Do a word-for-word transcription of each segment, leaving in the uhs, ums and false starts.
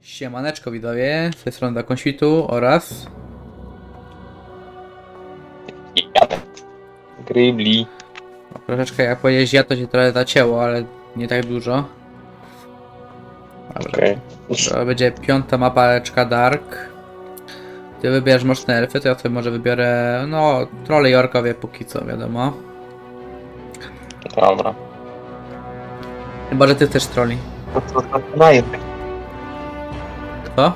Siemaneczko widzowie, z tej strony Dakon Świtu oraz Janek. Gribli. no, troszeczkę jak powiedzieć ja to się trochę zacięło, ale nie tak dużo. Dobra. Okej. To będzie piąta mapeczka Dark. Ty wybierasz mocne elfy, to ja sobie może wybiorę, no, trolle i orkowie póki co, wiadomo. Dobra. Chyba, że ty chcesz trolli. Zaczynajmy. Co?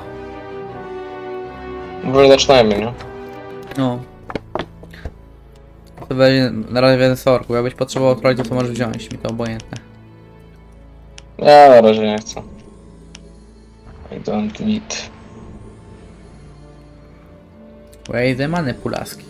Może zaczynajmy, nie? No. To będzie na razie jeden z orków. Jakbyś potrzebował trolli, to co możesz wziąć, mi to obojętne. Ja na razie nie chcę. I don't need. Wejdę manipulaski.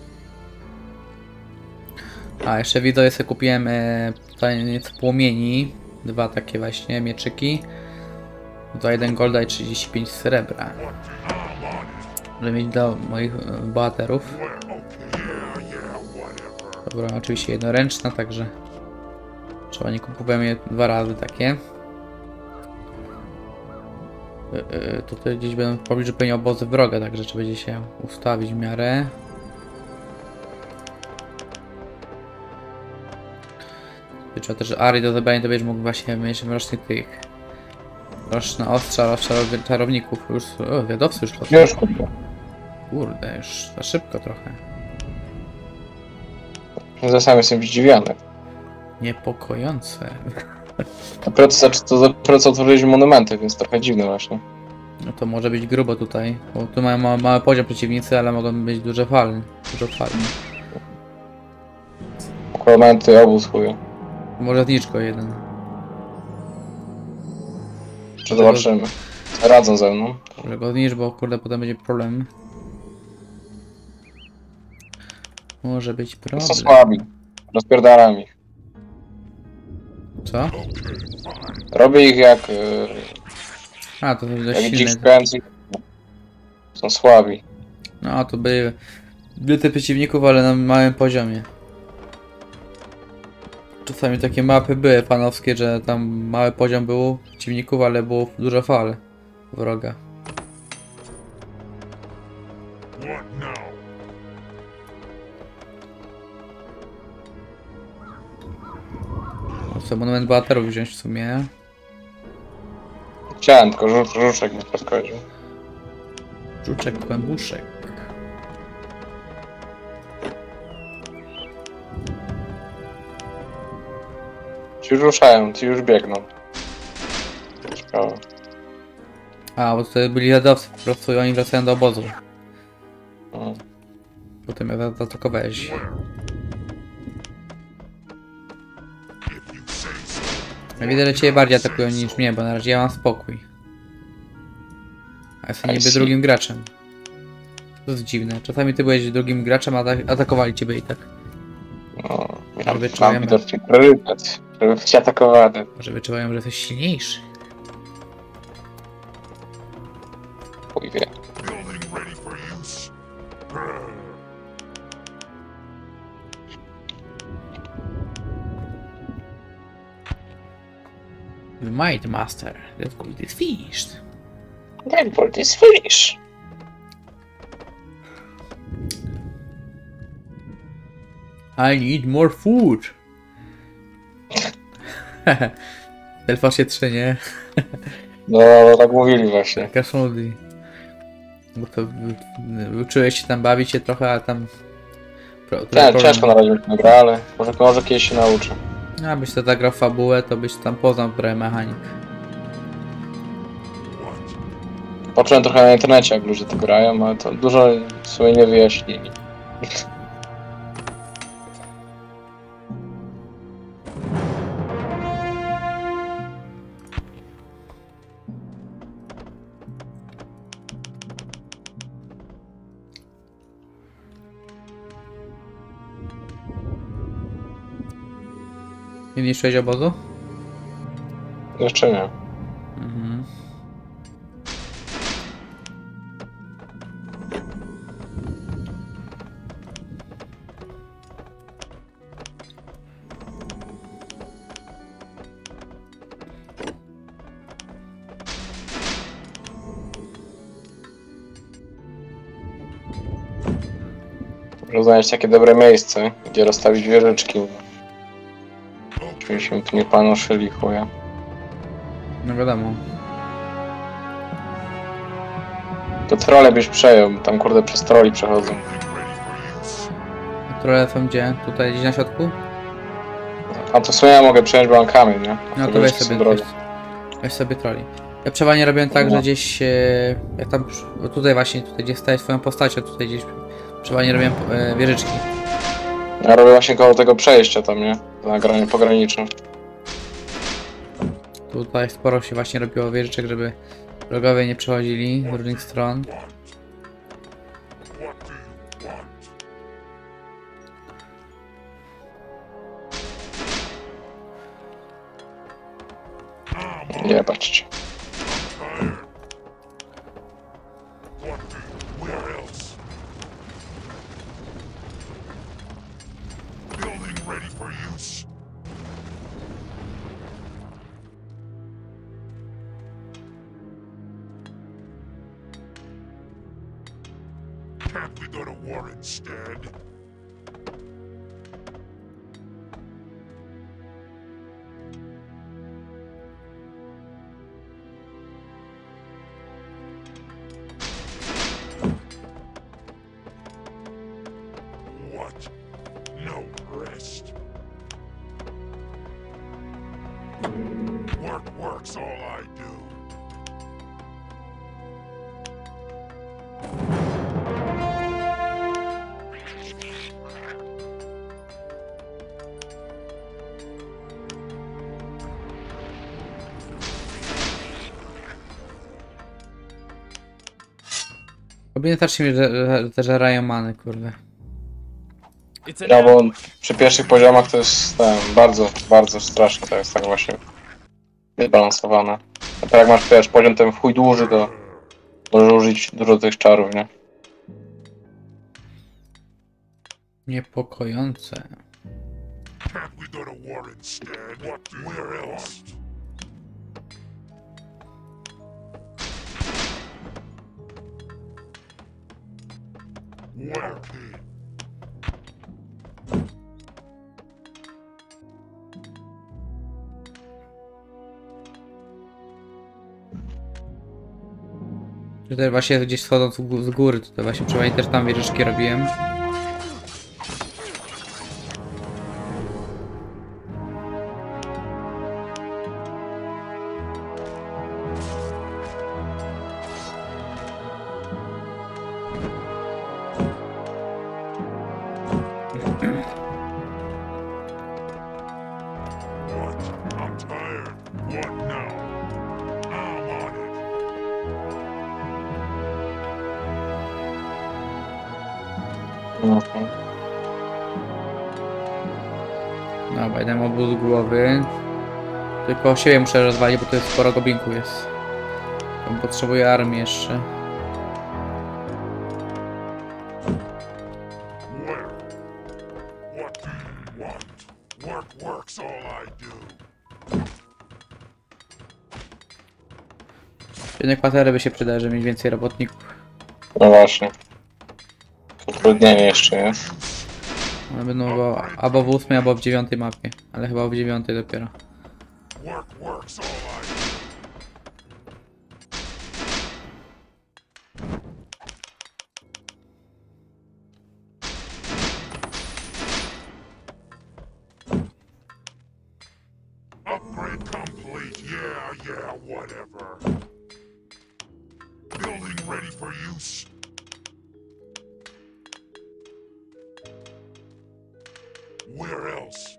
A jeszcze widzowie sobie kupiłem e, taniec płomieni. Dwa takie właśnie mieczyki. Za jeden golda i trzydzieści pięć srebra. Żeby mieć dla moich e, bohaterów. Dobra, oczywiście jednoręczna, także trzeba nie kupujemy je dwa razy takie. Yy, tutaj gdzieś będą w pobliżu pewnie obozy wroga, także trzeba będzie się ustawić w miarę. Trzeba też Ari do zebrania, to będziesz mógł właśnie mieć rocznych tych roczne ostrza, roczne czarowników. Już, o, wiadowcy już to. Już kupię. Kurde, już za szybko trochę. Ja sam jestem zdziwiony. Niepokojące. Dopiero co, to dopiero co otworzyliśmy monumenty, więc trochę dziwne właśnie. No to może być grubo tutaj, bo tu mają ma, mały poziom przeciwnicy, ale mogą być duże fale. Dużo fal. Monumenty obóz chuju. Może zniczko jeden. Czy zobaczymy. Radzą ze mną. Może go znicz, bo kurde potem będzie problem. Może być problem. Są słabi. Rozpierdalam ich. Co? Robię ich jak... Yy, A, to jest dość jak dzik silne. szukający. Są słabi. No, to były byty przeciwników, ale na małym poziomie. Czasami takie mapy były fanowskie, że tam mały poziom był przeciwników, ale było dużo fal wroga. Chcę monument bohaterów wziąć w sumie. Chciałem, tylko żu żuczek mi podchodził. Żuczek, kłębuszek. Ci już ruszają, ci już biegną. Ciekawe. A, bo to byli jadowcy, po prostu oni wracają do obozu. Mm. Potem ja zaatakowałeś. Ja widzę, że ciebie bardziej atakują niż mnie, bo na razie ja mam spokój. A jestem niby drugim graczem. To jest dziwne. Czasami ty byłeś drugim graczem, a atakowali ciebie i tak. No, Może mam, mam wyczujemy. widocznie priorytet, żeby być atakowany. Może wyczuwają, że jesteś silniejszy. Chuj wie. The Might Master, that gold is finished. That board is finished. I need more food. Elfa się trze, nie? No, no tak mówili właśnie. Kaszmody. Bo to uczyłeś się tam bawić się trochę, a tam... Pro, Cię, ciężko na razie nie gra, ale może, może kiedyś się nauczę. A byś to zagrał w fabułę, to byś tam poznał trochę mechanik. Poczułem trochę na internecie, jak ludzie to grają, ale to dużo sobie nie wyjaśnili. Nie niszczyłeś obozu? Jeszcze nie. Mhm. Muszę znaleźć takie dobre miejsce, gdzie rozstawić wieżyczki. Żebyśmy tu nie panoszyli chuja. No wiadomo. To trole byś przejął, tam kurde przez troli przechodzą. Trolle są gdzie? Tutaj gdzieś na środku? A to w sumie ja mogę przejąć, bo mam kamień, nie? No to Te weź wieżyczki są sobie, drogie. weź, weź sobie troli. Ja przeważnie robiłem tak, No. że gdzieś... E, jak tam... Bo tutaj właśnie, tutaj gdzie stałeś swoją postacią, tutaj gdzieś... Przeważnie robiłem e, wieżyczki. Ja robię właśnie koło tego przejścia tam, nie? Na graniu pogranicznym. Tutaj sporo się właśnie robiło wieżyczek, żeby wrogowie nie przechodzili z różnych stron. Nie, patrzcie. Can't we go to war instead? What? No rest. Work work's all I do. Robię też mi, że, że, że żerają many, kurde. Ja, bo przy pierwszych poziomach to jest ten, bardzo, bardzo straszne, to jest tak właśnie zbalansowane. A tak jak masz też poziom ten w chuj dłuży, to możesz użyć dużo tych czarów, nie? Niepokojące. Can't we go to war instead? What do Where else? Where? Tutaj właśnie gdzieś schodząc z gó- z góry, tutaj właśnie przynajmniej też tam wieżyczki robiłem. What? I'm tired. What now? I'm on it. Mhm. Dobra, jeden obóz głowy. Tylko siebie muszę rozwalić, bo to jest sporo goblinków jest. Tam potrzebuję armii jeszcze. Where? What do you want? Work work's all I do. Jedne kwatery by się przydały, żeby mieć więcej robotników. No właśnie. Utrudnienie jeszcze, nie? One będą albo, albo w ósmej, albo w dziewiątej mapie. Ale chyba w dziewiątej dopiero. Work work's all I do. Upgrade complete. Yeah, yeah, whatever. Building ready for use. Where else?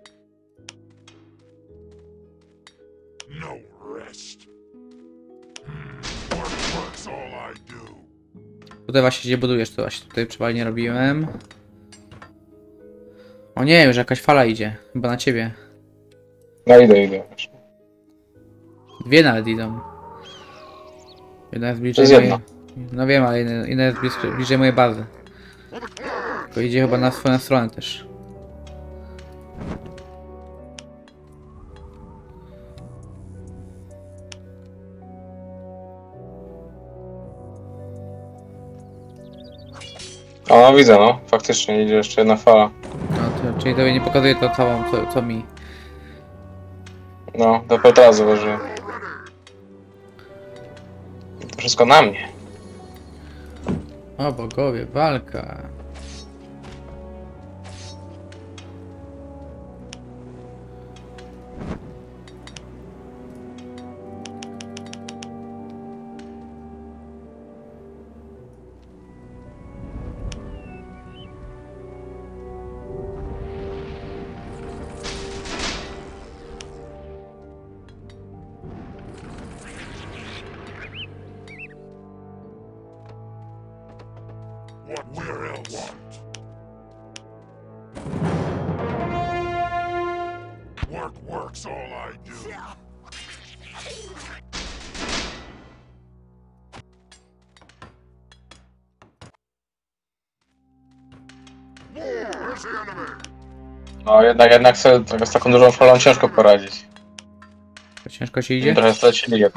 No rest. Hmm. Work work's all I do. Tutaj właśnie gdzie budujesz, to właśnie tutaj przeważnie robiłem. O nie, już jakaś fala idzie. Chyba na ciebie. No idę, idę. właśnie. Dwie nawet idą. Jedna jest To bliżej jest mojej... jedna. No wiem, ale inna, inna jest bliżej, bliżej mojej bazy. Tylko idzie chyba na swoją stronę też. O, no widzę, no. Faktycznie idzie jeszcze jedna fala. No, to, czyli tobie nie pokazuje to całą, co, co mi. No, to od razu zauważyłem. To wszystko na mnie. O bogowie, walka. What will I want? Work, work's all I do. More! Where's the enemy? No jednak, jednak sobie tak- z taką dużą falą ciężko poradzić. To ciężko się I idzie? trochę stracili je.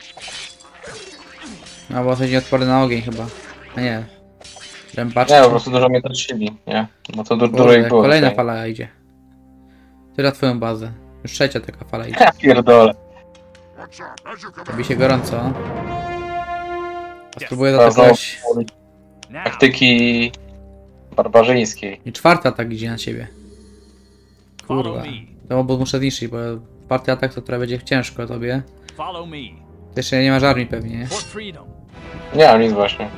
No bo jesteś odporny na ogień chyba. A nie. Rębaczki. Nie, po prostu dużo mnie tracili, nie? Bo to du dużo Kurde, ich było. kolejna tutaj. fala idzie. Teraz twoją bazę. Już trzecia taka fala idzie. Ja pierdolę. Watch out, as you come Robi out. się gorąco. Spróbuję Teraz znowu zaatakować. taktyki barbarzyńskiej. I czwarty atak idzie na ciebie. Follow Kurwa. me. Ten obóz muszę zniszczyć, bo czwarty atak to trochę będzie ciężko tobie. Follow me. Ty jeszcze nie masz armii pewnie, nie? For freedom. Nie mam nic właśnie.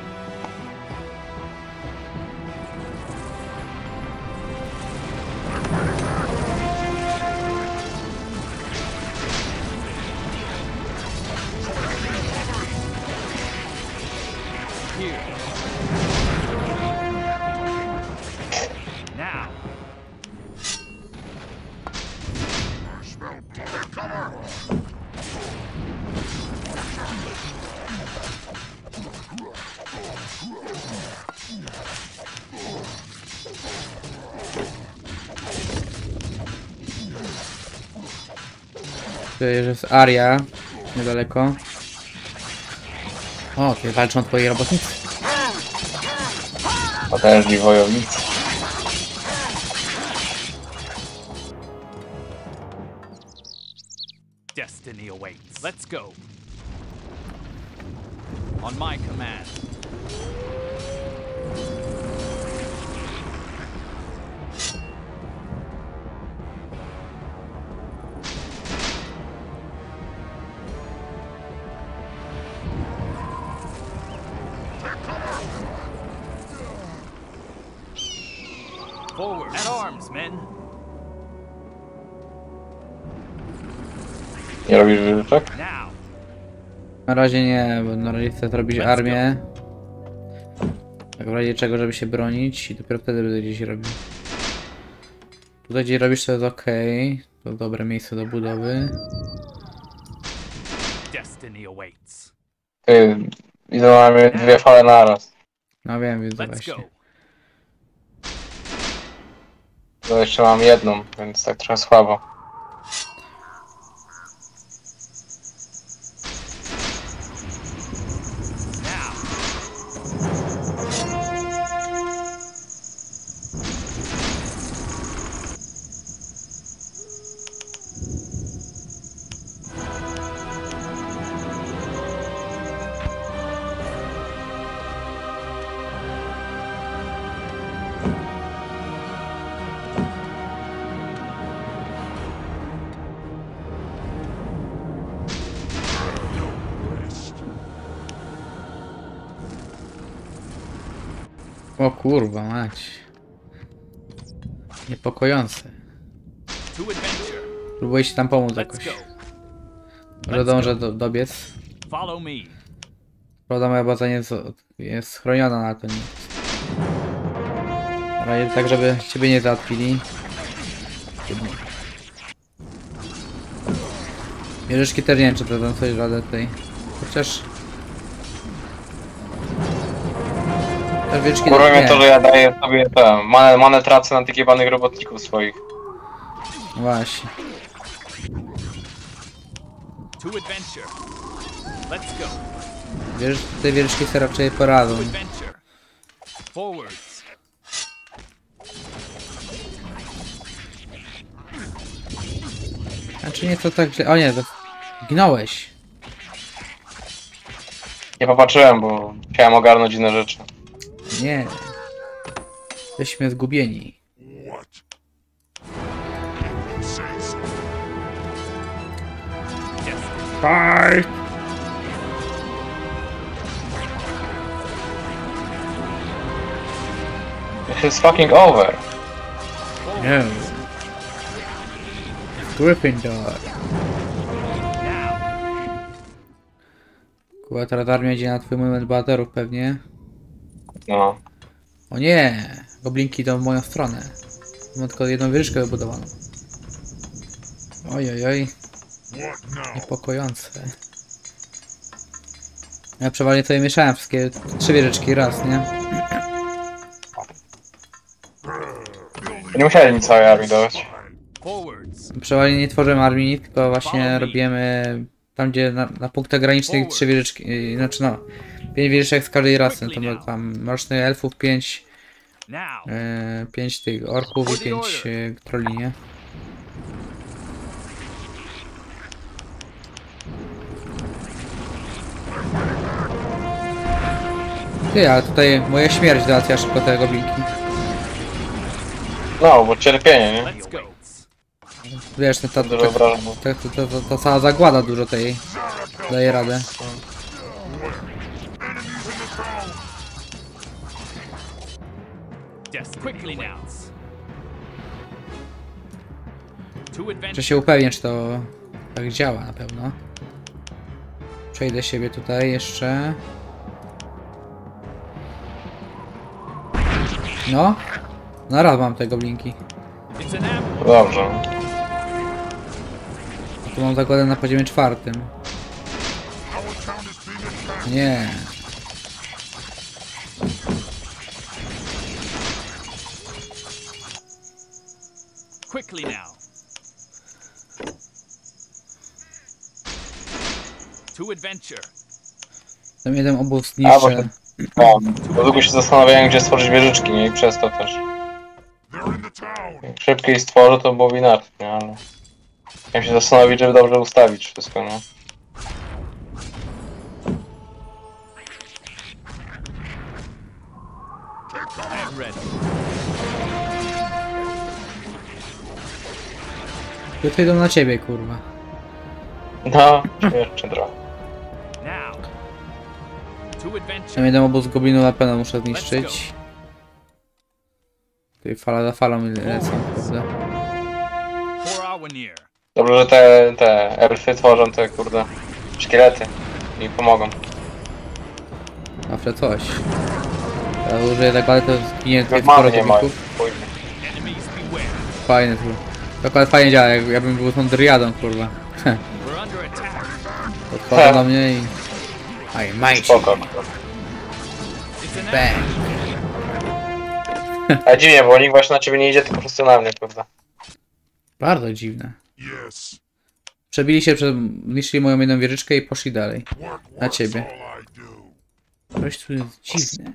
Here. Now. I smell blood. Cover! Tutaj jest Aria. Niedaleko. O, tutaj walczą twoi robotnicy. Potężni wojownicy. Destiny awaits. Let's go. On my command. Forward. At arms, men. Nie robisz wyżyczek? Now. Na razie nie, bo na razie chcę zrobić armię. Tak w razie czego, żeby się bronić i dopiero wtedy będę gdzieś robił. Tutaj gdzie robisz to jest ok. To dobre miejsce do budowy. Destiny awaits. Ty, idą na mnie dwie fale naraz. No wiem, widzę Let's właśnie. go. To jeszcze mam jedną, więc tak trochę słabo. Now. O kurwa mać. Niepokojące. To adventure. Próbuję ci tam pomóc Let's jakoś. go. Może dążę do, dobiec. Follow me. Prawda, moja baza nie jest, jest schroniona, ale to nic. Na razie tak, żeby ciebie nie załatwili. Mierzyczki też nie wiem, czy to dam sobie radę tutaj. Chociaż... Też wieczki Kurwa mnie nie. to, że ja daję sobie te manę, manę tracę na tych jebanych robotników swoich. Właśnie. To adventure. Let's go. Wiesz, te wieczki sobie raczej poradzą. To adventure. Forwards. Znaczy nie to tak źle. O nie, to... Ginąłeś. Nie popatrzyłem, bo chciałem ogarnąć inne rzeczy. Nie. Jesteśmy zgubieni. What? Say so. Yes. Fight! It's fucking over. No. Gryffindor. Now. Kurwa, teraz armia idzie na twój moment bohaterów pewnie. No. O nie! Goblinki idą w moją stronę. Mam tylko jedną wieżyczkę wybudowaną. Oj, oj, oj. What now? Niepokojące. Ja przeważnie sobie mieszałem wszystkie trzy wieżyczki raz, nie? Nie musieli nic całej armii dawać. Forwards. Przeważnie nie tworzymy armii, tylko właśnie robimy tam, gdzie na, na punktach granicznych trzy wieżyczki, yy, znaczy no, pięć wieżyczek z każdej rasy, to ma tam mrocznych elfów, pięć, Now. yy, pięć tych orków i pięć yy, trolli, nie? Ty, ale tutaj moja śmierć załatwia szybko te goblinki. No, bo cierpienie, nie? Let's go. Wiesz, ta, ta, Dużo ta, obrażeń. ta, ta, ta, ta, ta cała zagłada dużo tej daje radę. Yes. Quickly now. To Muszę adventure. się upewnić, czy to tak działa na pewno. Przejdę siebie tutaj jeszcze. No. Na raz mam te goblinki. It's an ambush. Dobrze. Tu mam zakładę na poziomie czwartym. Nie. Quickly now. To adventure. Tam jeden obóz A, właśnie. niższy. No, bo długo się zastanawiałem, gdzie stworzyć wieżyczki, nie? I przez to też. They're in the town. Jak szybciej stworzę, to byłoby inaczej, nie? Ale... Chciałem się zastanowić, żeby dobrze ustawić wszystko, nie? I am ready. Tutaj idą na ciebie, kurwa. No, jeszcze trochę. Now. To adventure. Tam jeden obóz goblinów na pewno muszę zniszczyć. Tutaj fala za falą lecą. kurde. For our near. Dobrze, że te, te elfy tworzą te, kurde, szkielety i pomogą. Zawsze coś. Ja użyję tak, ale to zginie tutaj Mamy sporo nie mają. goblinków. Enemies beware. Fajne tu. Dokładnie fajnie działa, jak ja bym był tą dryadą, kurwa. We're under attack. Podchodzą do mnie i... Aj, majcie. Spoko. It's an Bang. ambush. A dziwnie, bo nikt właśnie na ciebie nie idzie, tylko po prostu na mnie, kurde. Bardzo dziwne. Yes. Przebili się, przed... zniszczyli moją jedną wieżyczkę i poszli dalej. Work Na work's ciebie. all I do. Coś tu jest dziwne.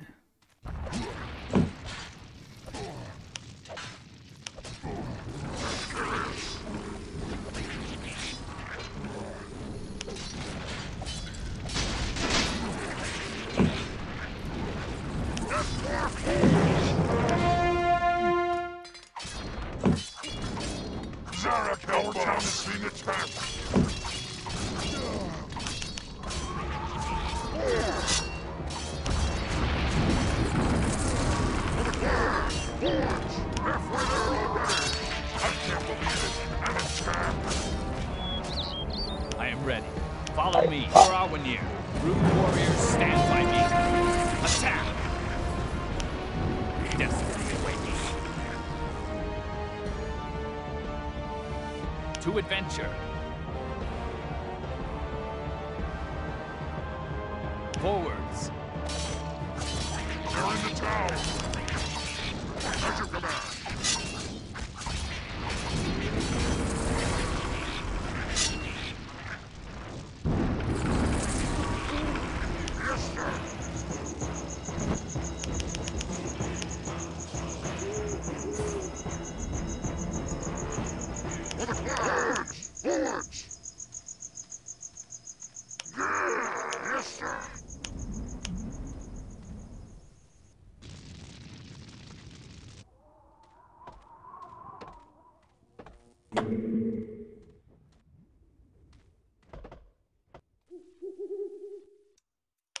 Zarek, our town is being attacked. I am ready. Follow me. For our near. Rude warriors, stand by me. Attack. Destiny awaits. To adventure. Forwards. They're in the town. At your command. Yes, sir. For the clouds! Forward!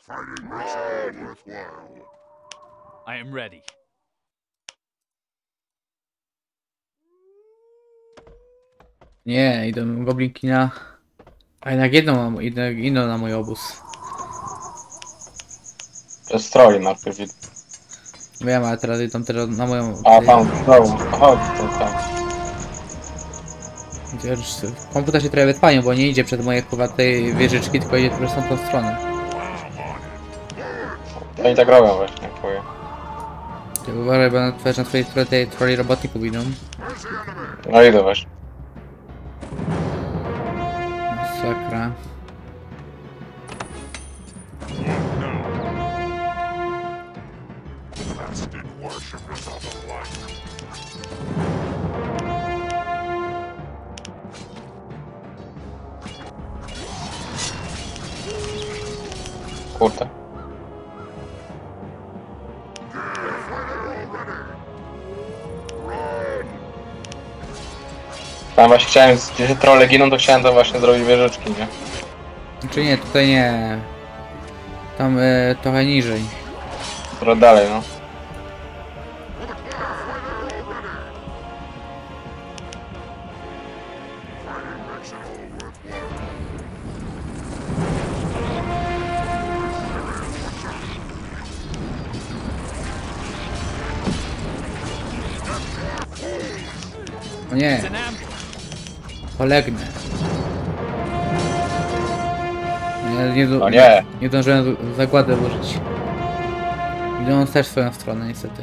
Fighting makes it all worthwhile. I am ready. Nie, idą goblinki na... A jednak jedną, na- idą, idą na mój obóz. To jest troli najpierw. Wiem, ale teraz idą teraz na moją... A tam, znowu. Chodź, to tam. Chociaż komputer się trochę wytpanił, bo nie idzie przed moje kurwa tej wieżyczki, tylko idzie po prostu tą stronę. Oni tak robią właśnie, jak powiem. Ty uważaj, bo na twoje, na twojej stronie tej troli robotników idą. No idę właśnie. Masakra. Blasted worshippers of the light. Kurde. Tam właśnie chciałem, gdzie się trolle giną, to chciałem tam właśnie zrobić wieżyczki, nie? Znaczy nie, tutaj nie. Tam e, trochę niżej. Trochę dalej, no. O nie, It's an ambush. polegnę. Nie, nie, No nie. nie zdążyłem z- zagładę użyć. Idą też w swoją stronę niestety.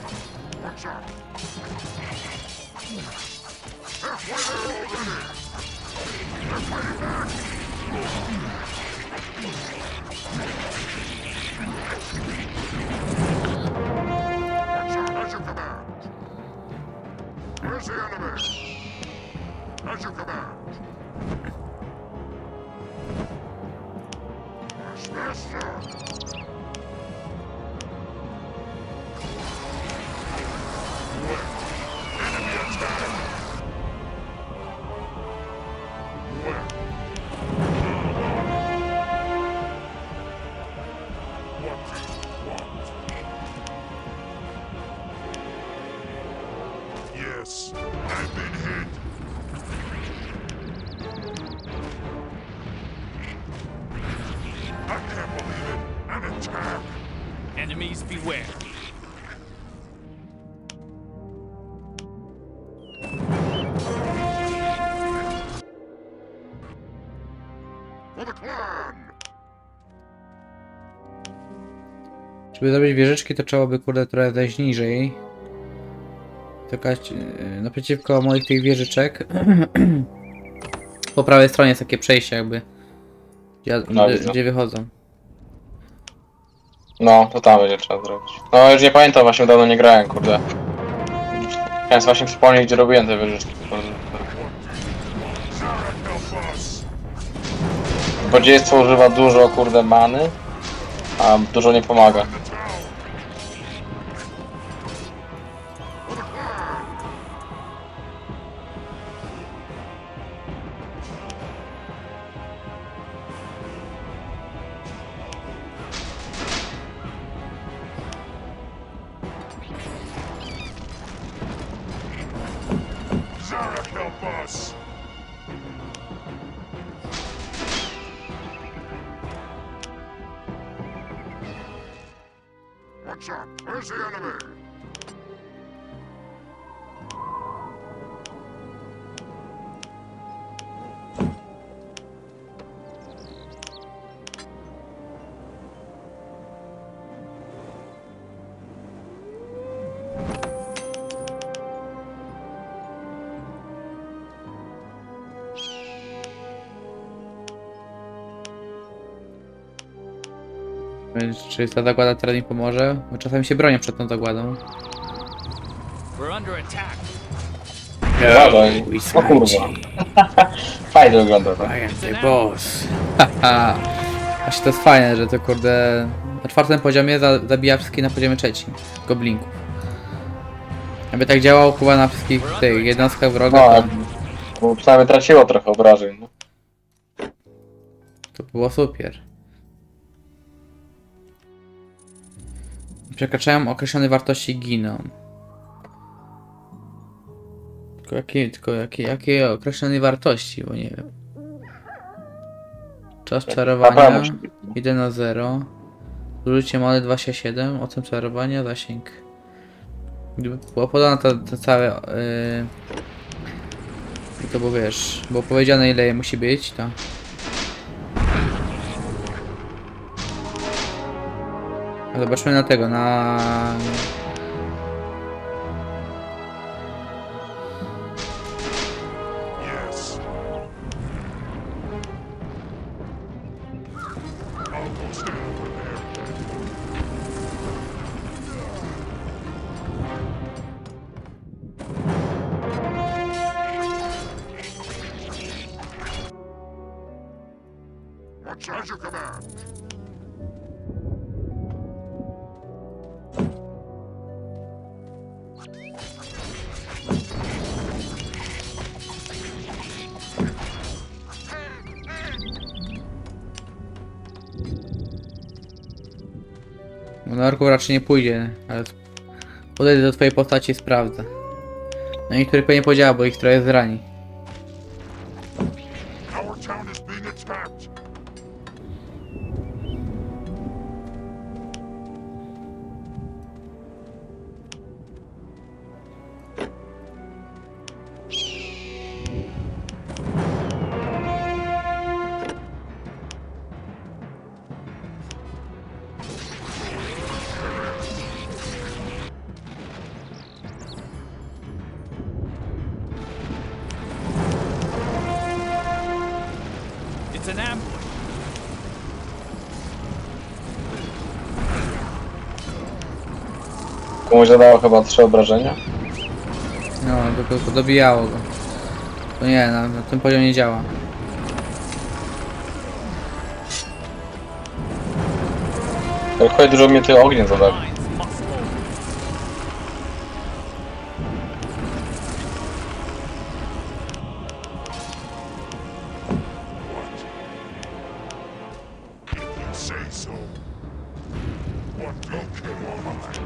As you command. Where's the enemy? As you command. Where's master? Enemy attack. Where? What do you want? Yes, I've been hit. I can't believe it. An attack. Enemies beware. For the clan. Żeby zrobić wieżyczki, to trzeba by kurde trochę zejść niżej. Czekać e, naprzeciwko moich tych wieżyczek. Po prawej stronie jest takie przejście jakby. Gdzie, No, gdzie, widzę. gdzie wychodzą. No, to tam będzie trzeba zrobić. No już nie pamiętam, właśnie dawno nie grałem, kurde. Chciałem właśnie przypomnieć, gdzie robiłem te wieżyczki. Zarek help us. Bo dziedzictwo używa dużo, kurde, many, a dużo nie pomaga. Zarek help us. Watch out. Where's the enemy? Więc czy ta zagłada teraz mi pomoże? Bo czasami się bronię przed tą zagładą. We're under attack. Uważaj. O kurwa. Fajnie wygląda to. I am the boss. Haha. Właśnie to jest fajne, że to kurde... Na czwartym poziomie za, zabija wszystkich na poziomie trzecim. Goblinków. Jakby tak działał chyba na wszystkich tych jednostkach wroga, No, to, bo przynajmniej traciło trochę obrażeń. No. to było super. Przekraczają określone wartości, giną. Tylko jakie, tylko jakie, jakie określone wartości, bo nie wiem. Czas czarowania jeden na zero. Zużycie many dwadzieścia siedem. Ocen czarowania, zasięg. Gdyby było podane to, to całe... Yy, to było, wiesz, było powiedziane ile je musi być, to... Zobaczmy na tego, na... Yes. I'll go stand over there. What's at your command? Na orku raczej nie pójdzie, ale podejdę do twojej postaci i sprawdzę. No i niektórych pewnie podziała, bo ich trochę zrani. Our town is being attacked. It's an ambush. Komuś zadało chyba trzy obrażenia. No, tylko dobijało go. To nie, na, na tym poziomie nie działa. Jak chodzi dużo mnie ty ogniem zadał. Lines must hold. If you say so. What okay am I?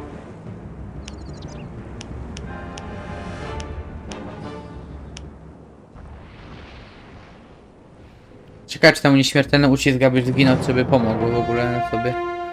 Ciekawe, czy tam nieśmiertelny ucisk, abyś zginął, co by pomogło w ogóle sobie.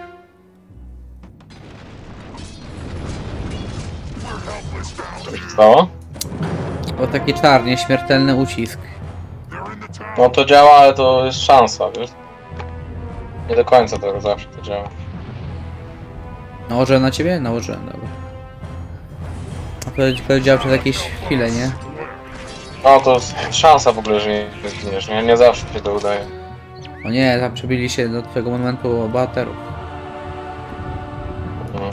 We're helpless down Co here. się stało? O taki czar, nieśmiertelny ucisk. They're in the town. No to działa, ale to jest szansa, wiesz? Nie do końca to zawsze to działa. Nałożyłem na ciebie? Nałożyłem, dobra. A to powiedział przez jakieś chwile, nie? No to jest szansa w ogóle, że nie zginiesz, nie? Nie zawsze się to udaje. O nie, tam przebili się do twojego monumentu bohaterów. Mhm.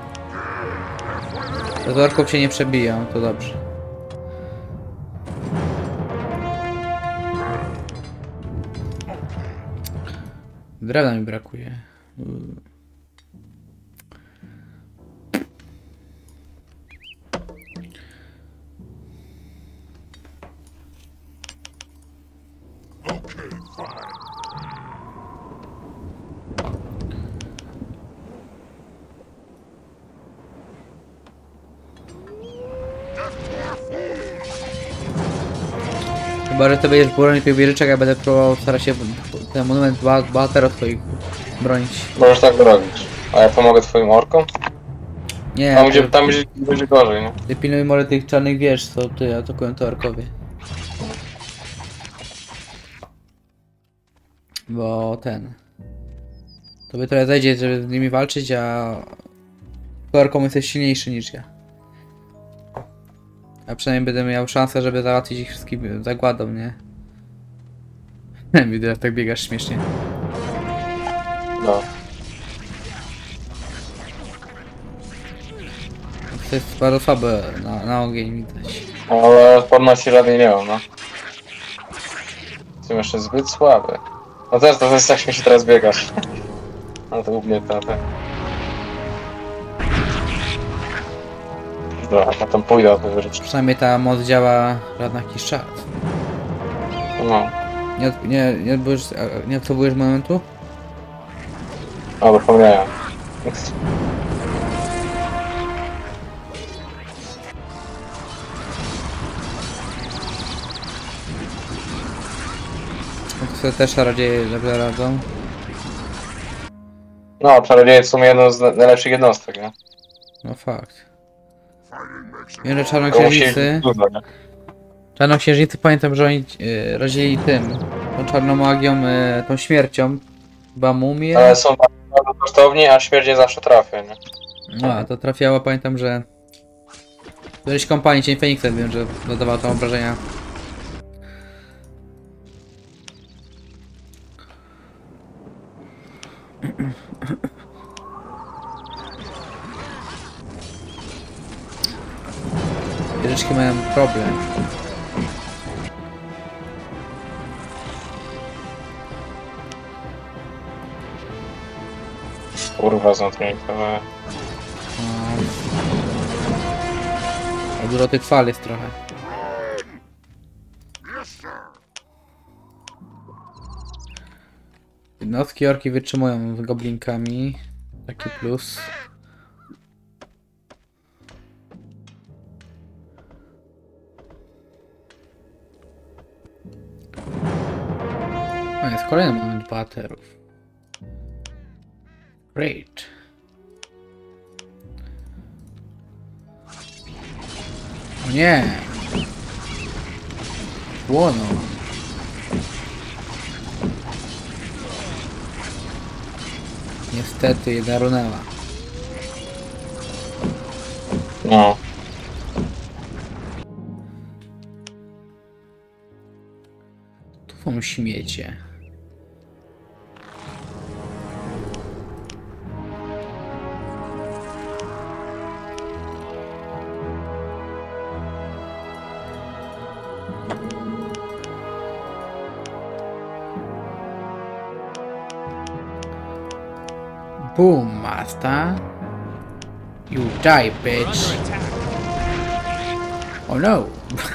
To z orków się nie przebija, to dobrze. Drewna mi brakuje. Uuu. Okay, fine. Chyba, że to będziesz bronić tych wieżyczek, ja będę próbował starać się ten monument boha- bohaterów twoich bronić. Możesz tak robić. A ja pomogę twoim orkom? Nie, Tam ty, gdzie, tam będzie, będzie gorzej, nie? ty pilnuj może tych czarnych wież, co ty atakują te orkowie. Bo ten... Tobie trochę zejdzie, żeby z nimi walczyć, a... Orkom jesteś silniejszy niż ja. A przynajmniej będę miał szansę, żeby załatwić ich wszystkich zagładą, nie? Widzę, jak tak biegasz śmiesznie. No. To jest bardzo słabe na, na ogień, widać. Ale odporności żadnej nie mam, no. Jestem jeszcze zbyt słaby. No też to jest jak śmiesznie teraz biegasz. No to u mnie to tak. Dobra, ja tam pójdę o to wyrzucić. Przynajmniej ta moc działa raz na jakiś czas. No. Nie, od- nie, nie, odbyłeś, nie odprobujesz momentu? O, zapomniałem. sobie też czarodzieje dobrze radzą. No, czarodzieje w sumie jedną z najlepszych jednostek, nie? No fakt. Fighting makes Wiem, że Tylko musi czarnoksiężnicy... dużo, nie? Czarnoksiężnicy pamiętam, że oni yy, rozdzielili tym, tą czarną magią, yy, tą śmiercią. Chyba mumię. Ale są bardzo kosztowni, a śmierć nie zawsze trafia, nie? No, a to trafiało, pamiętam, że... W którejś kompanii Cień Feniksa wiem, że dodawała tam obrażenia. Wieżyczki mają problem. Kurwa, zatrudnikowe. No. A dużo tych fal jest trochę. Yes, sir. Jednostki orki wytrzymują z goblinkami. Taki plus. O, jest kolejny moment bohaterów. Great. O nie! Płoną. Niestety jedna runęła. No. Tu są śmiecie. Boom, master. You die, bitch. Under attack. Oh no.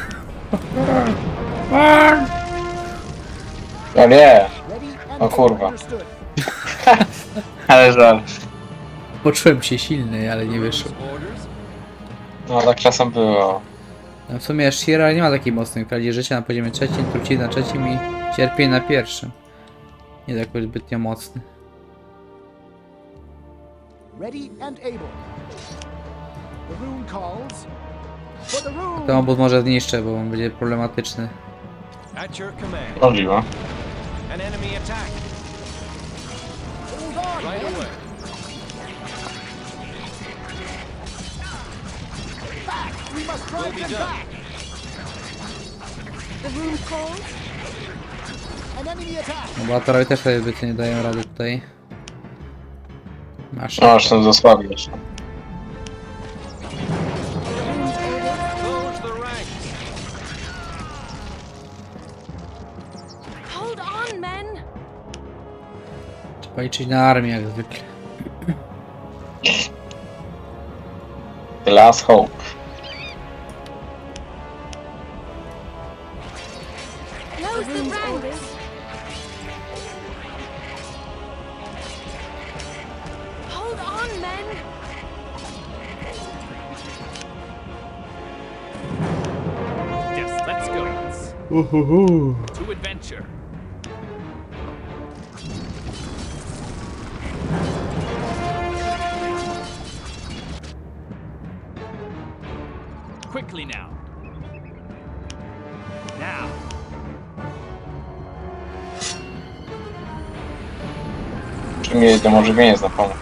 No nie! O kurwa. Ale żal. Poczułem się silny, ale nie wyszło. Orders? No tak czasem było. No w sumie Shira nie ma takiej mocnej wprawdzie życia na poziomie trzecim, trucizny na trzecim i cierpienie na pierwszym. Nie tak zbytnio mocny. Ready and able. The rune calls. For the rune. Ten obóz może zniszczę, bo on będzie problematyczny. At your command. Możliwe. An enemy attack. Hold on, Right men. away. Back. We must Will drive be them done. back. The rune calls. An enemy attack. No bohaterowie też sobie zbytnio nie dają rady tutaj. Masz. No, aż ten zasłabił jeszcze. Close the ranks. Hold on, men! Trzeba liczyć na armię jak zwykle. The last hope. Close the ranks! Hold on, men! Yes, let's go. Uhuhu. To adventure. Quickly now. Now. Czy mi to może nie jest na pomoc?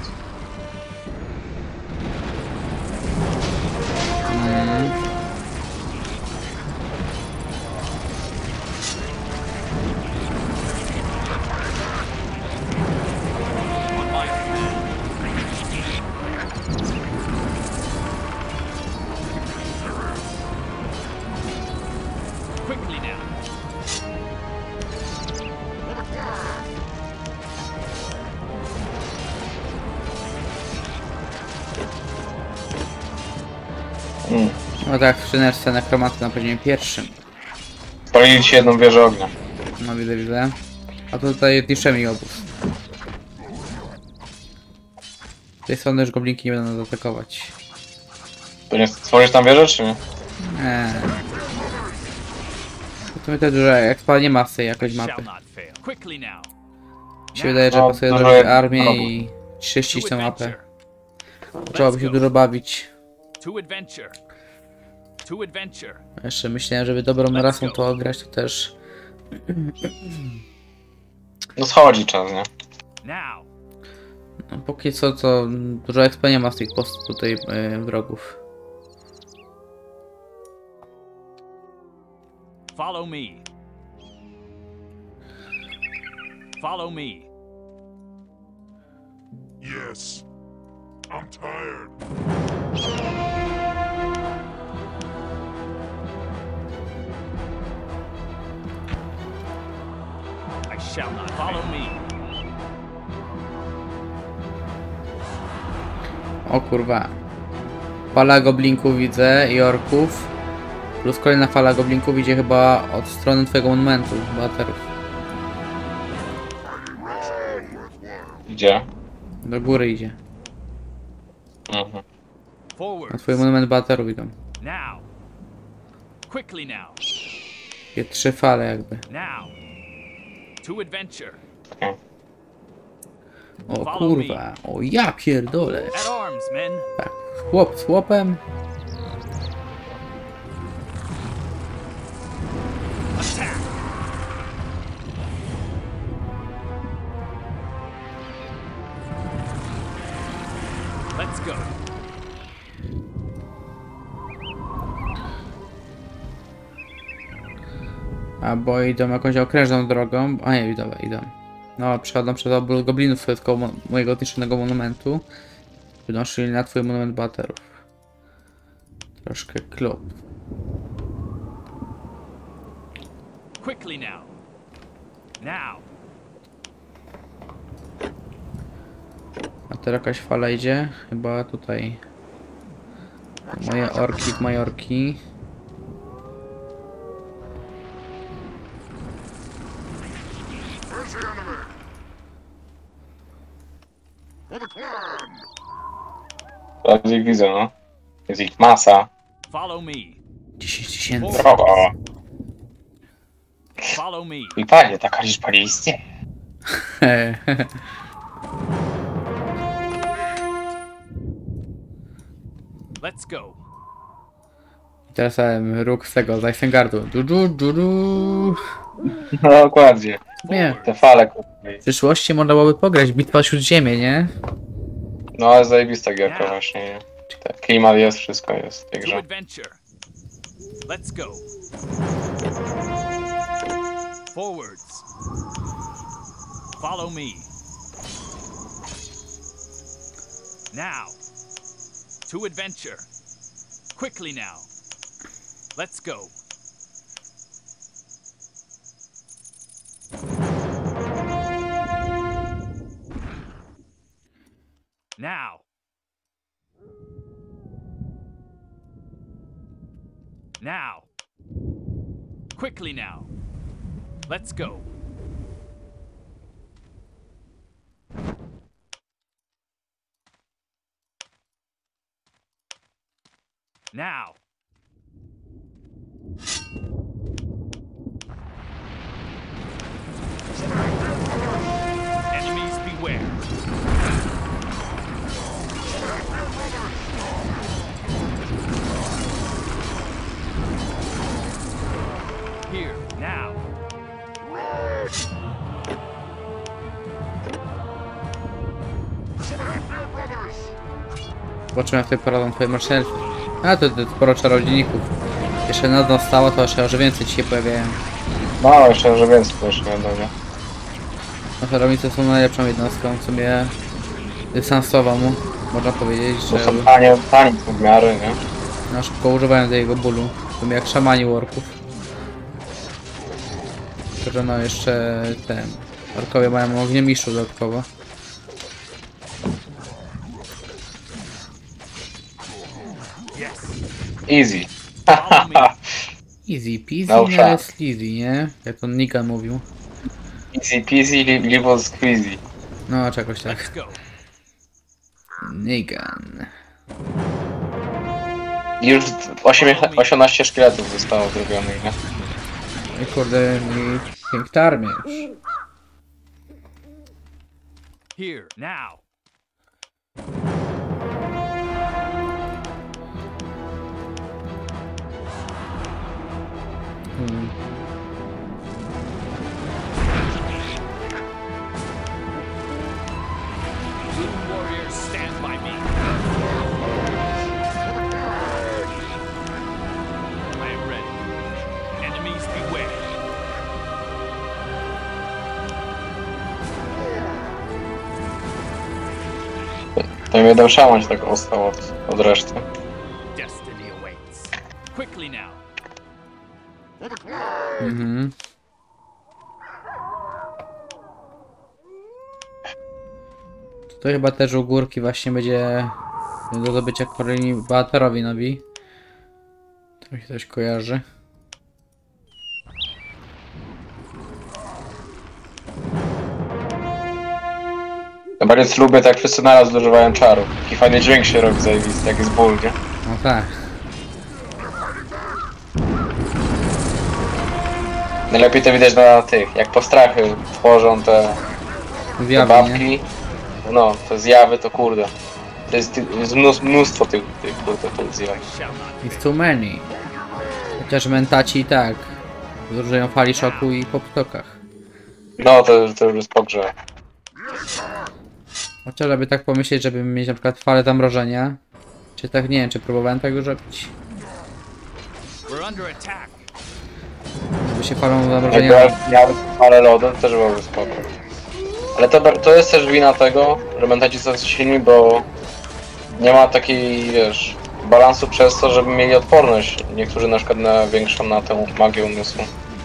On my command. Quickly now. Mm. No tak, w szynerce nekromanty na poziomie pierwszym. Spalili ci jedną wieżę ognia. No widzę, widzę. A tutaj niszczymy ich obóz. Z tej strony już goblinki nie będą nas atakować. To nie stworzysz tam wieżę, czy nie? Eee. To my też dużo expa nie ma z tej jakoś mapy. Shall not fail. Quickly now. Mi się wydaje, że No, pasuje dużo zrobić jest armię robu. i czyścić To tę mapę. adventure. Trzeba by się dużo bawić. To adventure. To adventure. Jeszcze myślałem, żeby dobrą Let's rasą go. to grać, to też... No schodzi czas, nie? Now. No, póki co to dużo expa nie ma z tych post tutaj yy, wrogów. Follow me. Follow me. Yes. I'm tired. I shall not. Follow me. O kurwa. Fala goblinków widzę i orków. Plus kolejna fala goblinków idzie chyba od strony twojego monumentu, bohaterów. Gdzie? Do góry idzie. Mhm. Na Forward. twój monument bohaterów idą. Now. Quickly now. Takie trzy fale jakby. Now. To adventure. Okej. O kurwa. O ja pierdolę. At arms, men. Tak. Chłop z chłopem. Attack. Let's go. Albo idą jakąś okrężną drogą. A nie, idą, idą. No, przechodzą przez obóz goblinów z koło mo mojego zniszczonego monumentu. Będą szli na twój monument bohaterów. Troszkę klub. Quickly now. Now. A teraz jakaś fala idzie. Chyba tutaj. Moje orki, majorki. Where's the enemy? For the clan! Teraz ich widzę, no. Jest ich masa. Follow me. dziesięć tysięcy. Brawo. Follow me. I panie, taka liczba nie istnieje. Let's go. Teraz um, róg z tego, z Isengardu. Du, du, du, du. No dokładnie. Nie. Te fale kupię. W przyszłości można byłoby pograć Bitwa Śródziemie, nie? No ale zajebista gierka właśnie, nie? Ten klimat jest, wszystko jest w tej To grze. adventure. Let's go. Forwards. Follow me. Now. To adventure. Quickly now. Let's go. Now. Now. Quickly now. Let's go. Now. Enemies beware. Here, now. Zobaczymy jak tutaj poradzą twoje marszalki. A to, to sporo czarodziejników. Jeszcze nas nastało, to jeszcze może więcej ci się pojawiają. No jeszcze, że więcej to jeszcze nie będzie. No czarownice są najlepszą jednostką, w sumie dystansową, można powiedzieć, To że są tanie, tanie w miarę, nie? no, szybko używają tego bólu. W sumie jak szamani orków. Tylko, że no jeszcze ten... Orkowie mają ogniomistrzu dodatkowo. Easy. Follow me. Easy peasy, No no shot. jest easy, nie? Jak on Nikan mówił. Easy peasy, li- libo squeezy. No, czegoś tak. Let's go. Nikan. I już osiem- osiemnaście szkieletów zostało zrobionych, nie? I kurde, i piękna armia już. Here, now. Hmm. Rune warriors, stand by me. I am ready. Enemies beware. Tam jeden szaman się tak ostał od, od reszty. Destiny awaits. Quickly now. Mhm. To chyba też u górki właśnie będzie do zdobycia kolejni bohaterowi nowi. To mi się coś kojarzy. Najbardziej lubię, tak jak wszyscy naraz używają czarów. Taki fajny dźwięk się robi zajebisty, jak jest ból, nie? No tak. Najlepiej to widać na tych, jak postrachy tworzą te, te Zjawy, nie? babki. No, te zjawy to kurde. To jest, jest mnóstwo, mnóstwo tych, tych, kurde, tych zjaw. Shall not It's too many. Chociaż mentaci i tak zużyją fali szoku i po ptokach. No, to, to już jest pogrzeb. Chociaż żeby tak pomyśleć, żeby mieć na przykład falę zamrożenia. Czy tak, nie wiem, czy próbowałem tak już robić. We're under attack. Żeby się falą Jak zamrożenia... miałem parę lodu, to też byłoby spoko. Ale to, to jest też wina tego, że mentaci są silni, bo nie ma takiej, wiesz, balansu przez to, żeby mieli odporność. Niektórzy na przykład na większą na tę magię umysłu.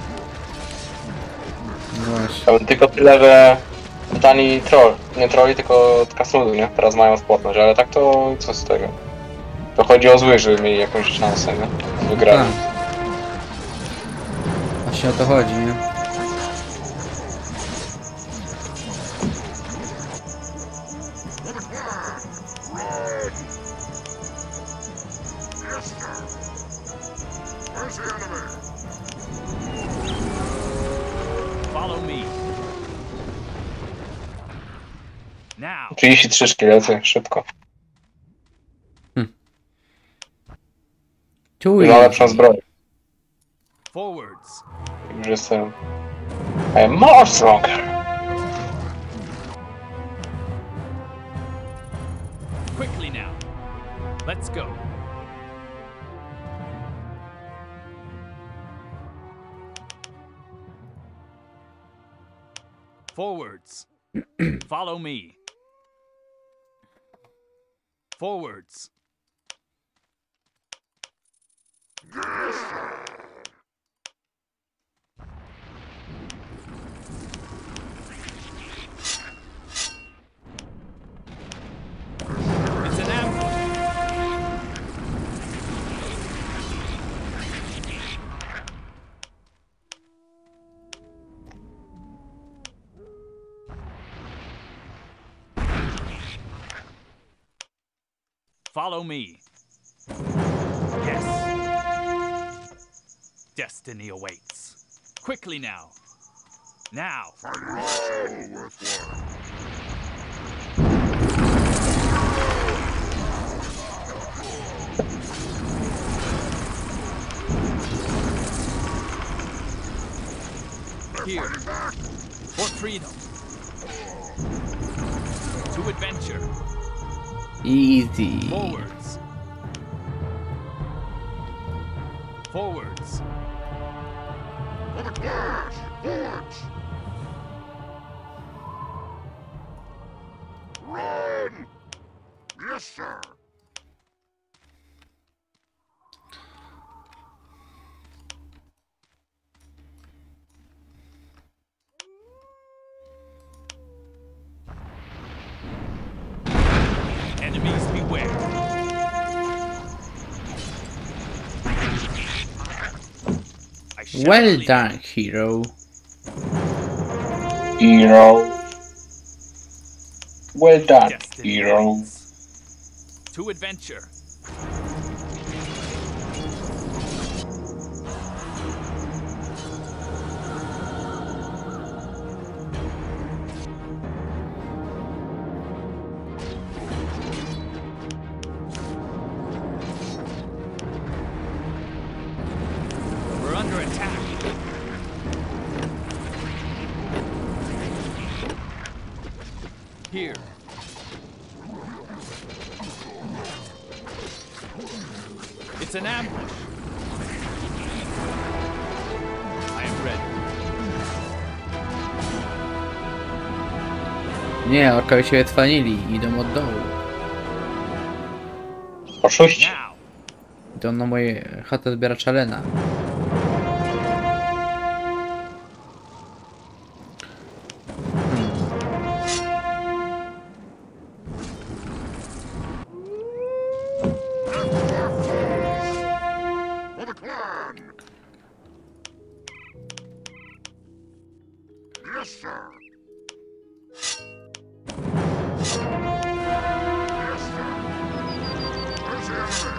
No właśnie. Tam tylko tyle, że tani troll, nie trolli, tylko krasnoludy, nie? Teraz mają odporność, ale tak to co z tego? To chodzi o złych, żeby mieli jakąś szansę, nie? Wygrali. Tak. Właśnie o to chodzi, nie? Where's the enemy? Follow me. Now. trzydzieści trzy szkielety, szybko. Tu I ma lepszą zbroję. Forwards. Już jestem... I am more stronger. Quickly now. Let's go. Forwards. Follow me. Forwards. It's an ambush. Follow me. Yes. Destiny awaits. Quickly now. Now. Fighting my soul worthwhile. Here. For freedom. To adventure. Easy. Forwards. Forwards. Forwards! Forwards! Run! Yes, sir! Enemies beware. I shall Well lead. done, hero. Hero. Well done, Destiny hero. awaits. To adventure. It's an ambush. I am ready. Nie, orkowie się wycwanili. Idą od dołu. Oszuści. Now. Idą na moje chatę zbieracza Lena. Yes, sir. Yes, sir. Where's the enemy?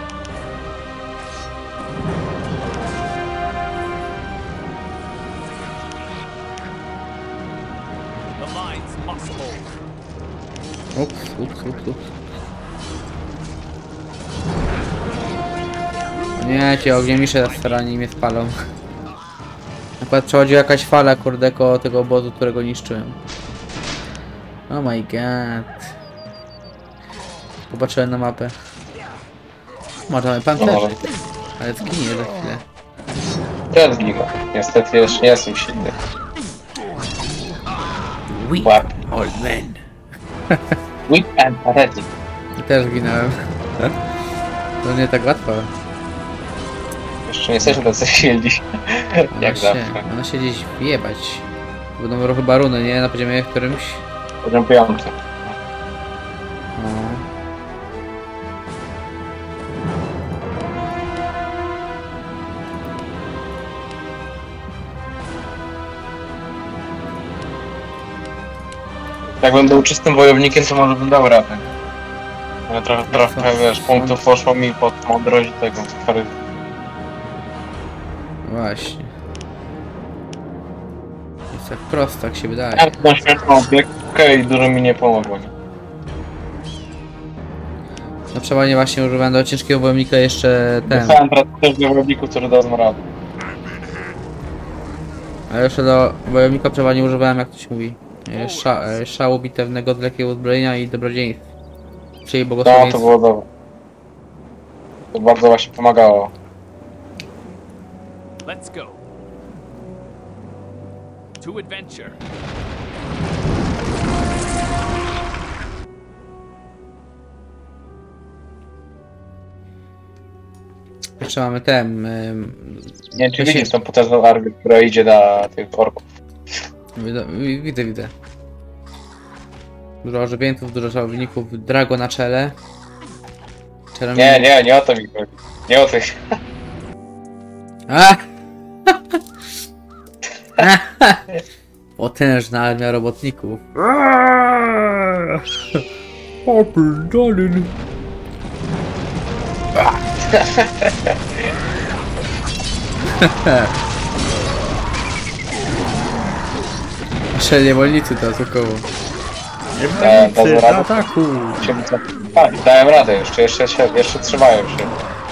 The lines must hold. Ups, ups, ups, ups. Nie, ci ogniem starani mnie spalą. Akurat przechodzi jakaś fala, kurde, koło tego obozu, którego niszczyłem. Oh my god. Popatrzyłem na mapę. Może mamy pancerze, ale zginie za chwilę. Ja zginę. Niestety jeszcze nie jestem silny. We Łap. old men. Weak and ready. Też zginąłem. To nie tak łatwo. Jeszcze nie jesteśmy tacy silni. Ona Jak się, zawsze. ona się gdzieś wjebać. Będą chyba runy, nie? Na poziomie którymś. Poziom piąty. No. Jakbym był czystym wojownikiem, to może bym dał radę. Ale trochę, trochę wiesz, punktów poszło mi pod mądrość tego charyzmu. Właśnie. Jest tak prosto, jak się wydaje. Ja tą śmieszną opiekę i dużo mi nie pomogło. Nie? No przeważnie właśnie używałem do ciężkiego wojownika jeszcze ten. Dostałem pracę też do wojowników, którzy dadzą radę. A jeszcze do wojownika przeważnie używałem, jak to się mówi, e, sza, e, szału bitewnego z lekkiego uzbrojenia i dobrodziejstw. Czyli No, to błogosławieństw. było dobre. To bardzo właśnie pomagało. Let's go. To adventure. Jeszcze mamy ten. ym, Nie wiem, czy Ja się- widzisz tą potężną armię, która idzie na tych orków. Widzę, widzę, widzę. Dużo ożywieńców, dużo żałowników, Drago na czele. Czerem... Nie, nie, nie o to mi chodzi. Nie o tych. A! Potężna armia robotników. Opierdolin. Nasze niewolnicy teraz około. Dałem, dałem Do radę. ataku! Się- A, dałem radę jeszcze, jeszcze, się, jeszcze trzymają się.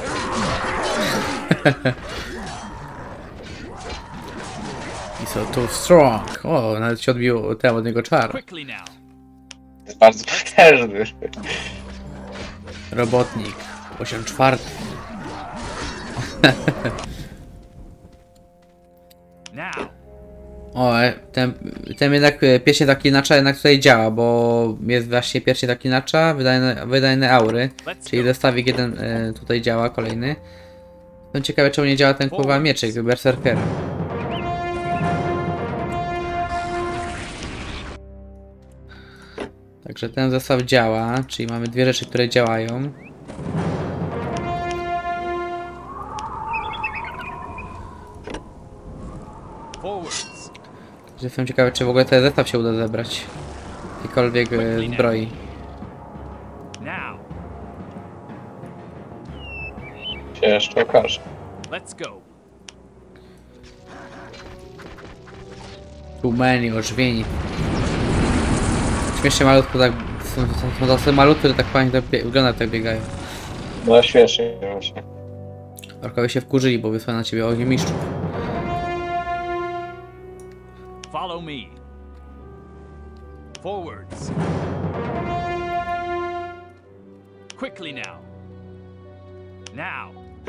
I so too strong. O, nawet się odbił ten od niego czar. Quickly now. Jest bardzo potężny. Robotnik. osiem czwarty. Now. O, e, ten, ten jednak e, pierścień zaklinacza jednak tutaj działa, bo jest właśnie pierścień zaklinacza, wydajne, wydajne aury, Let's czyli go. zestawik jeden e, tutaj działa, kolejny. No ciekawe czemu nie działa ten kurwa mieczyk, berserkera. Także ten zestaw działa, czyli mamy dwie rzeczy, które działają. Forwards. Jestem ciekawy, czy w ogóle ten zestaw się uda zebrać. Jakiejkolwiek e, zbroi. Now. Się jeszcze okaże. Let's go. Tłumeni, ożywieni. Śmiesznie malutko tak... Są, są, są tacy malutkie, że tak fajnie tak bie- wygląda, jak tak biegają. No śmiesznie właśnie. Orkowie się wkurzyli, bo wysłano na ciebie ogień mistrzów. Follow me. Forwards. Quickly now. Now.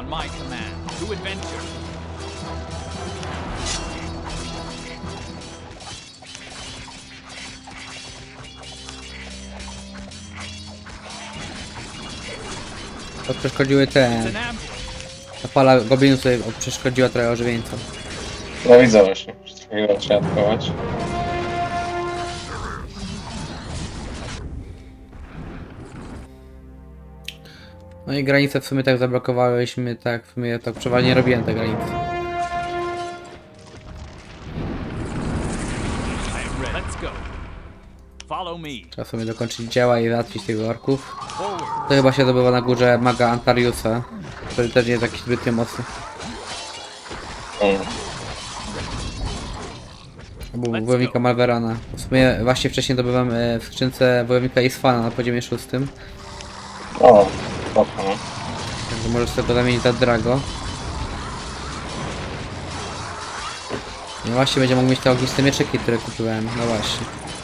my command. To adventure. To przeszkodziły te... It's an ambush. Ta fala goblinów sobie przeszkodziła trochę ożywieńcom. No widzę właśnie. Przez chwilę trzeba atakować. No i granice w sumie tak zablokowałyśmy, tak w sumie tak przeważnie robiłem te granice. I am ready. Let's go. Follow me. Trzeba sobie dokończyć dzieła i załatwić tych orków. Forward. To chyba się dobywa na górze maga Antariusa, który też nie jest jakiś zbytnio mocny. Mm. Albo wojownika Malverana. W sumie właśnie wcześniej dobywam e, w skrzynce wojownika Isfana na poziomie szóstym. O, spoko, no. Także możesz sobie to zamienić za Drago. No właśnie będzie mógł mieć te ogniste mieczyki, które kupiłem. No właśnie.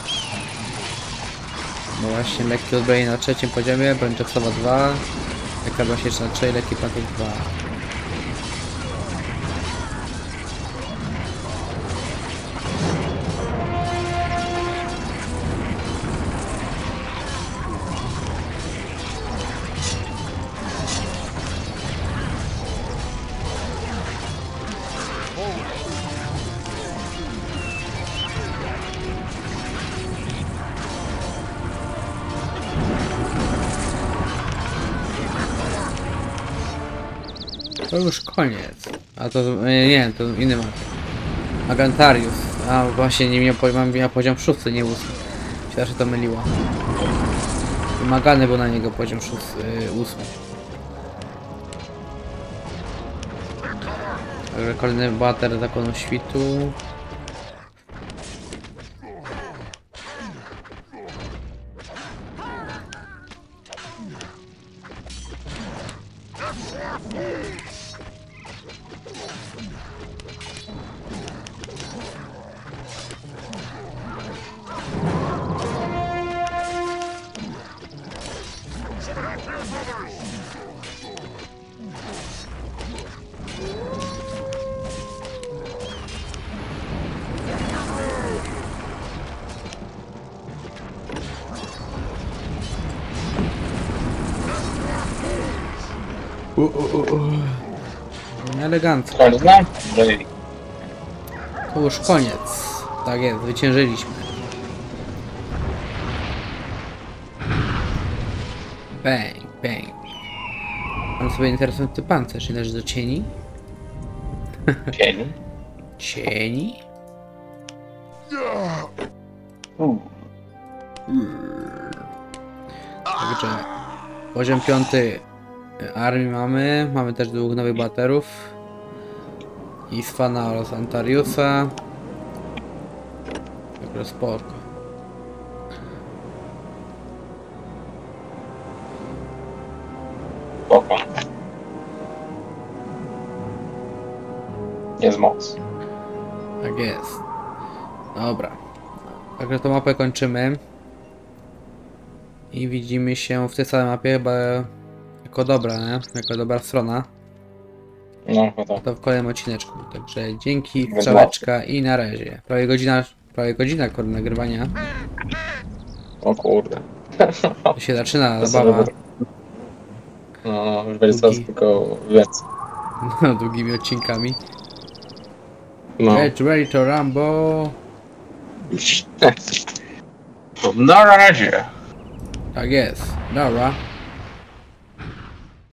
No właśnie, lekkie uzbrojenie na trzecim poziomie, broń czeksowa dwa. Lekka broń sieczna trzy, lekki pancerz dwa. To już koniec. A to nie, nie to inny mag. Magantarius. A właśnie nie miał, mam miał poziom szósty, nie ósmy. Myślę, że to myliło. Wymagany był na niego poziom szósty, yy, ósmy. Także kolejny bohater zakonu świtu. U, u, u, u. Elegancko. Koniec, no? Jeżeli. To już koniec. Tak jest, zwyciężyliśmy. Bang, bang. Mam sobie interesujący pancerz, należy do cieni. Cień. Cieni? Uh. Także poziom piąty armii mamy. Mamy też dwóch nowych bohaterów. Isfana oraz Antariusa. Także spoko. Spoko. Jest moc. Tak jest. Dobra. Także tą mapę kończymy. I widzimy się w tej samej mapie chyba jako dobra, nie? Jako dobra strona. No, chyba tak. To w kolejnym odcineczku. Także dzięki, strzałeczka i na razie. Prawie godzina, prawie godzina kurde nagrywania. O kurde. To się zaczyna zabawa. No, no, już będzie coraz tylko więcej. No, długimi odcinkami. No. Get ready to Rambo. Na razie. Tak jest. Dobra.